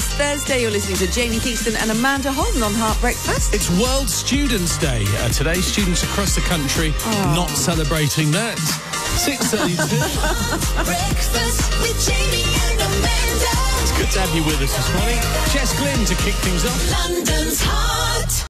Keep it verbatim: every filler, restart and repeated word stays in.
It's Thursday. You're listening to Jamie Theakston and Amanda Holden on Heart Breakfast. It's World Students' Day. Uh, today, students across the country Oh. not celebrating that. six thirty-two. Breakfast with Jamie and Amanda. It's good to have you with us this morning. Jess Glynn to kick things off. London's Heart.